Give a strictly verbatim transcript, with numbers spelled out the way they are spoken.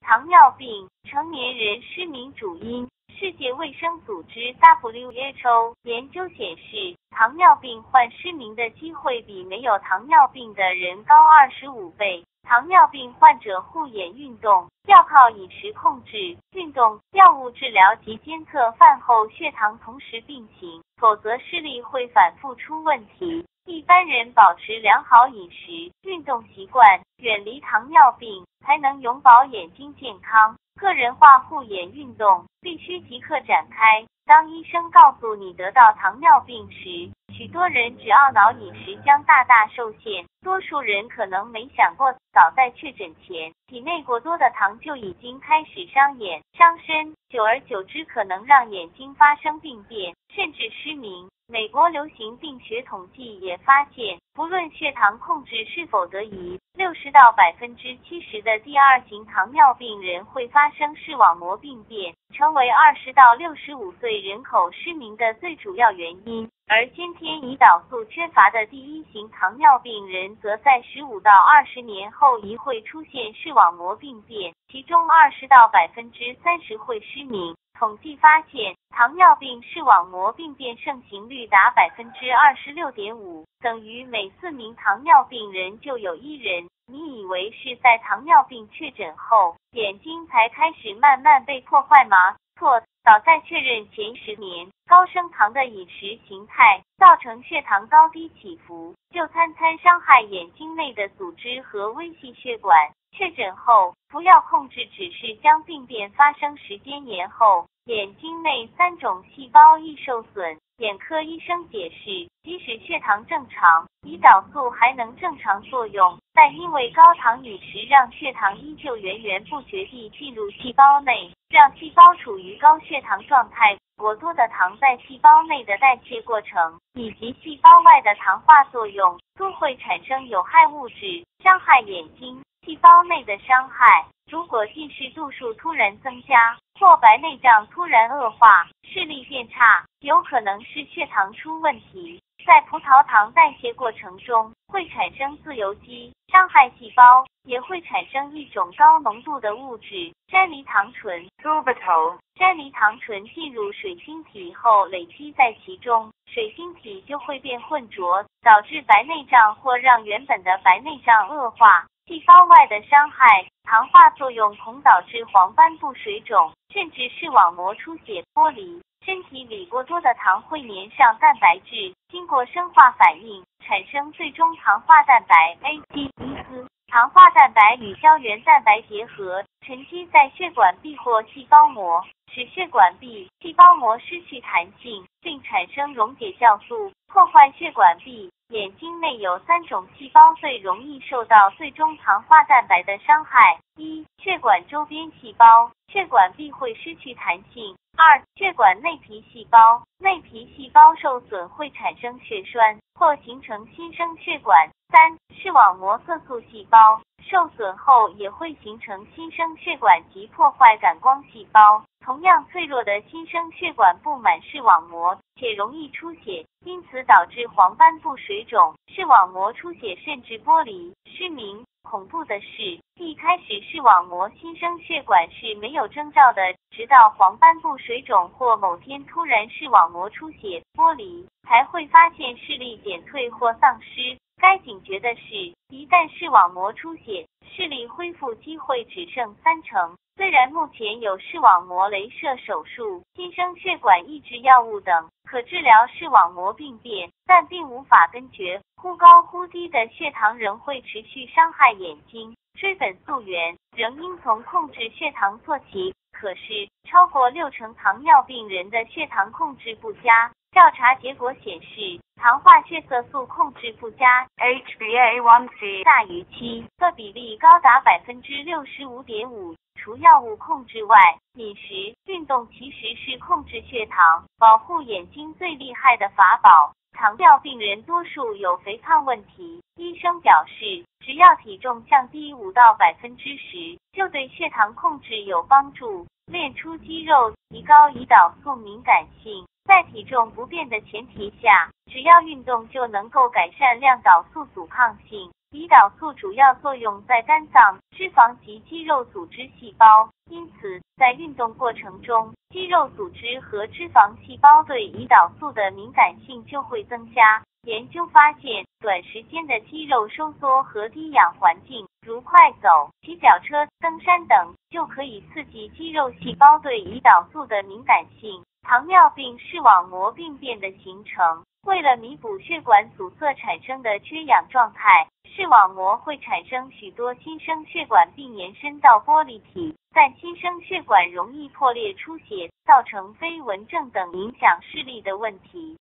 糖尿病，成年人失明主因。世界卫生组织 W H O 研究显示，糖尿病患失明的机会比没有糖尿病的人高二十五倍。糖尿病患者护眼运动，要靠饮食控制、运动、药物治疗及监测饭后血糖同时并行，否则视力会反复出问题。一般人保持良好饮食、运动习惯，远离糖尿病，才能永保眼睛健康。个人化护眼运动必须即刻展开。当医生告诉你得到糖尿病时，许多人只懊恼饮食将大大受限，多数人可能没想过，早在确诊前，体内过多的糖就已经开始伤眼、伤身，久而久之可能让眼睛发生病变，甚至失明。美国流行病学统计也发现，不论血糖控制是否得宜，六十到百分之七十的第二型糖尿病人会发生视网膜病变，成为二十到六十五岁人口失明的最主要原因。而先天胰岛素缺乏的第一型糖尿病人，则在十五到二十年后亦会出现视网膜病变，其中二十到百分之三十会失明。统计发现，糖尿病视网膜病变盛行率达百分之二十六点五，等于每四名糖尿病人就有一人。你以为是在糖尿病确诊后，眼睛才开始慢慢被破坏吗？错，早在确认前十年，高升糖的饮食形态造成血糖高低起伏，就餐餐伤害眼睛内的组织和微细血管。确诊后，服药控制只是将病变发生时间延后，眼睛内三种细胞易受损。眼科医生解释，即使血糖正常，胰岛素还能正常作用，但因为高糖饮食让血糖依旧源源不绝地进入细胞内，让细胞处于高血糖状态。过多的糖在细胞内的代谢过程，以及细胞外的糖化作用，都会产生有害物质，伤害眼睛。细胞内的伤害，如果近视度数突然增加，或白内障突然恶化，视力变差，有可能是血糖出问题。在葡萄糖代谢过程中，会产生自由基，伤害细胞，也会产生一种高浓度的物质山梨糖醇 sorbitol。 山梨糖醇进入水晶体后累积在其中，水晶体就会变浑浊，导致白内障或让原本的白内障恶化。细胞外的伤害，糖化作用恐导致黄斑部水肿，甚至视网膜出血剥离。身体里过多的糖会粘上蛋白质，经过生化反应，产生最终糖化蛋白 A T P。 糖化蛋白与胶原蛋白结合，沉积在血管壁或细胞膜，使血管壁、细胞膜失去弹性，并产生溶解酵素，破坏血管壁。眼睛内有三种细胞最容易受到最终糖化蛋白的伤害：一、血管周边细胞，血管壁会失去弹性；二、血管内皮细胞，内皮细胞受损会产生血栓或形成新生血管；三、视网膜色素细胞，受损后也会形成新生血管及破坏感光细胞。同样脆弱的新生血管布满视网膜，且容易出血，因此导致黄斑部水肿、视网膜出血甚至剥离、失明。恐怖的是，一开始视网膜新生血管是没有征兆的，直到黄斑部水肿或某天突然视网膜出血、剥离，才会发现视力减退或丧失。该警觉的是，一旦视网膜出血，视力恢复机会只剩三成。虽然目前有视网膜雷射手术、新生血管抑制药物等可治疗视网膜病变，但并无法根绝。忽高忽低的血糖仍会持续伤害眼睛。追本溯源，仍应从控制血糖做起。可是，超过六成糖尿病人的血糖控制不佳。调查结果显示，糖化血色素控制不佳 H b A 一 C 大于七的比例高达百分之六十五点五。除药物控制外，饮食、运动其实是控制血糖、保护眼睛最厉害的法宝。糖尿病人多数有肥胖问题，医生表示，只要体重降低五到百分之十，就对血糖控制有帮助。练出肌肉，提高胰岛素敏感性。在体重不变的前提下， 只要运动就能够改善量导素阻抗性。胰岛素主要作用在肝脏、脂肪及肌肉组织细胞，因此在运动过程中，肌肉组织和脂肪细胞对胰岛素的敏感性就会增加。研究发现，短时间的肌肉收缩和低氧环境，如快走、骑脚车、登山等，就可以刺激肌肉细胞对胰岛素的敏感性。糖尿病视网膜病变的形成，为了弥补血管阻塞产生的缺氧状态，视网膜会产生许多新生血管并延伸到玻璃体，但新生血管容易破裂出血，造成飞蚊症等影响视力的问题。